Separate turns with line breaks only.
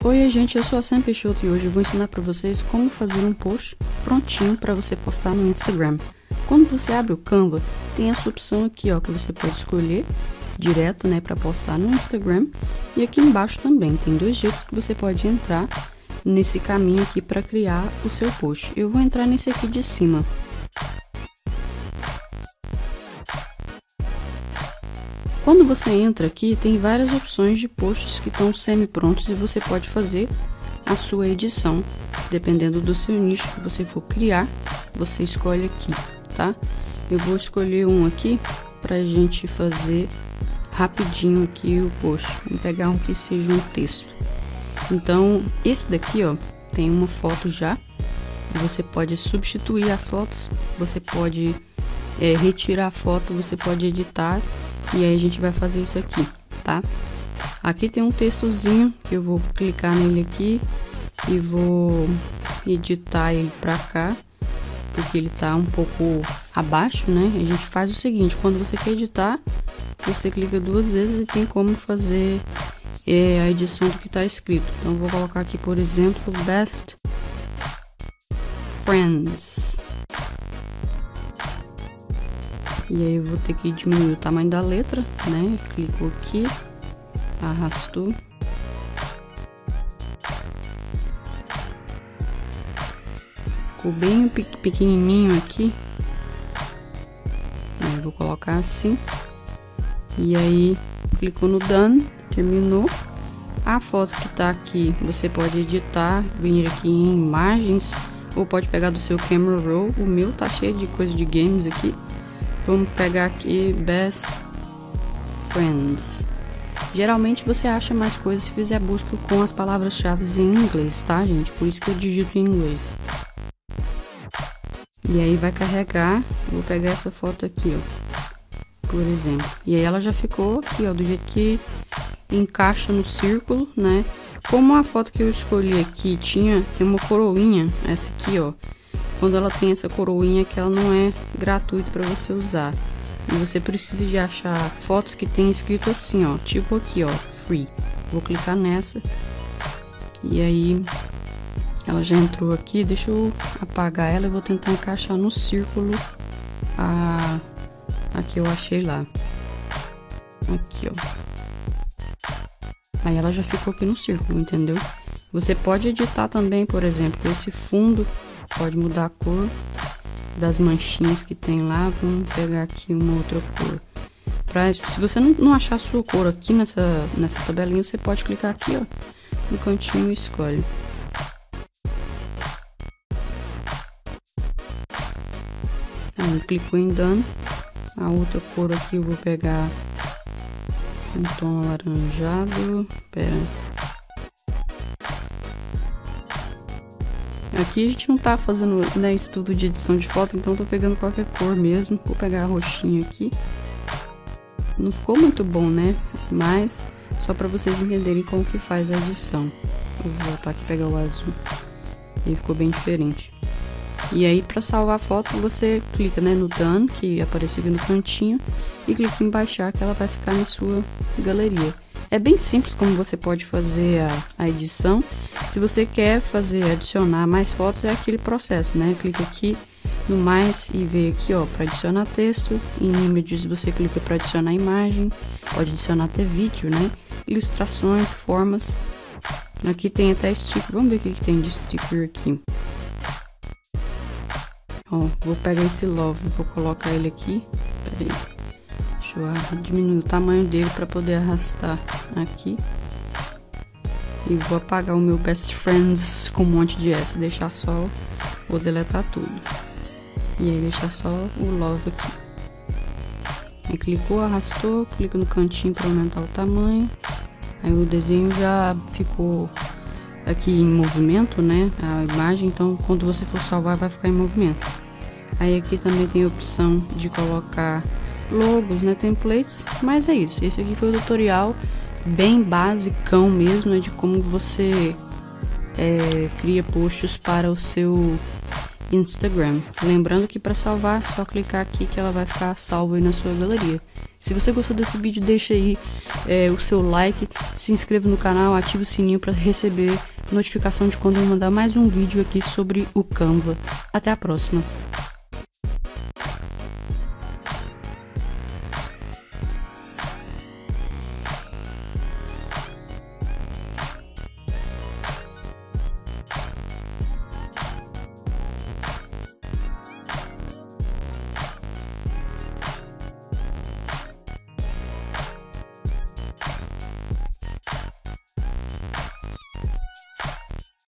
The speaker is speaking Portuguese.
Oi gente, eu sou a Sam Peixoto e hoje eu vou ensinar para vocês como fazer um post prontinho para você postar no Instagram. Quando você abre o Canva, tem essa opção aqui, ó, que você pode escolher direto, né, para postar no Instagram. E aqui embaixo também tem dois jeitos que você pode entrar nesse caminho aqui para criar o seu post. Eu vou entrar nesse aqui de cima. Quando você entra aqui, tem várias opções de posts que estão semi-prontos e você pode fazer a sua edição. Dependendo do seu nicho que você for criar, você escolhe aqui, tá? Eu vou escolher um aqui pra gente fazer rapidinho aqui o post. Vou pegar um que seja um texto. Então, esse daqui, ó, tem uma foto já. Você pode substituir as fotos, você pode retirar a foto, você pode editar. E aí a gente vai fazer isso aqui, tá? Aqui tem um textozinho que eu vou clicar nele aqui e vou editar ele pra cá, porque ele tá um pouco abaixo, né? A gente faz o seguinte, quando você quer editar, você clica duas vezes e tem como fazer a edição do que tá escrito. Então eu vou colocar aqui, por exemplo, Best Friends. E aí eu vou ter que diminuir o tamanho da letra, né? Clicou aqui, arrastou. Ficou bem pequenininho aqui. Aí eu vou colocar assim. E aí clicou no Done, terminou. A foto que tá aqui, você pode editar, vir aqui em imagens, ou pode pegar do seu Camera Roll. O meu tá cheio de coisa de games aqui. Vamos pegar aqui Best Friends. Geralmente você acha mais coisas se fizer busca com as palavras-chave em inglês, tá, gente? Por isso que eu digito em inglês. E aí vai carregar. Vou pegar essa foto aqui, ó, por exemplo. E aí ela já ficou aqui, ó, do jeito que encaixa no círculo, né? Como a foto que eu escolhi aqui tem uma coroinha, essa aqui, ó. Quando ela tem essa coroinha, que ela não é gratuita para você usar. E você precisa de achar fotos que tem escrito assim, ó, tipo aqui, ó, free. Vou clicar nessa. E aí ela já entrou aqui. Deixa eu apagar ela e vou tentar encaixar no círculo a que eu achei lá. Aqui, ó. Aí ela já ficou aqui no círculo, entendeu? Você pode editar também, por exemplo, esse fundo. Pode mudar a cor das manchinhas que tem lá. Vamos pegar aqui uma outra cor. Se você não achar a sua cor aqui nessa tabelinha, você pode clicar aqui, ó, no cantinho e escolhe. Aí clicou em Done. A outra cor aqui eu vou pegar um tom alaranjado. Aqui a gente não tá fazendo, né, estudo de edição de foto, então tô pegando qualquer cor mesmo. Vou pegar a roxinha aqui. Não ficou muito bom, né? Mas só para vocês entenderem como que faz a edição. Eu vou voltar aqui e pegar o azul. E aí ficou bem diferente. E aí para salvar a foto você clica, né, no Done, que apareceu aqui no cantinho, e clica em baixar, que ela vai ficar na sua galeria. É bem simples como você pode fazer a edição. Se você quer adicionar mais fotos, é aquele processo, né? Clica aqui no mais e vê aqui, ó, para adicionar texto. Em images você clica para adicionar imagem. Pode adicionar até vídeo, né? Ilustrações, formas. Aqui tem até sticker. Vamos ver o que tem de sticker aqui. Ó, vou pegar esse love, vou colocar ele aqui. Pera aí. Deixa eu diminuir o tamanho dele para poder arrastar aqui. E vou apagar o meu Best Friends com um monte de S. Deixar só, vou deletar tudo. E aí deixar só o love aqui. Aí clicou, arrastou, clica no cantinho para aumentar o tamanho. Aí o desenho já ficou aqui em movimento, né? A imagem, então quando você for salvar vai ficar em movimento. Aí aqui também tem a opção de colocar logos, né, templates, mas é isso. Esse aqui foi o tutorial bem basicão mesmo, né, de como você cria posts para o seu Instagram. Lembrando que para salvar, é só clicar aqui que ela vai ficar salva aí na sua galeria. Se você gostou desse vídeo, deixa aí o seu like, se inscreva no canal, ative o sininho para receber notificação de quando eu mandar mais um vídeo aqui sobre o Canva. Até a próxima!